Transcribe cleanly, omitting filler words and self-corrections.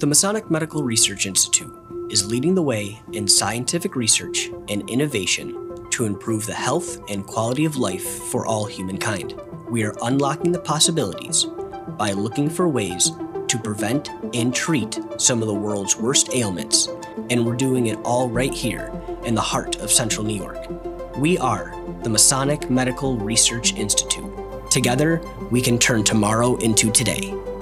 The Masonic Medical Research Institute is leading the way in scientific research and innovation to improve the health and quality of life for all humankind. We are unlocking the possibilities by looking for ways to prevent and treat some of the world's worst ailments, and we're doing it all right here in the heart of Central New York. We are the Masonic Medical Research Institute. Together, we can turn tomorrow into today.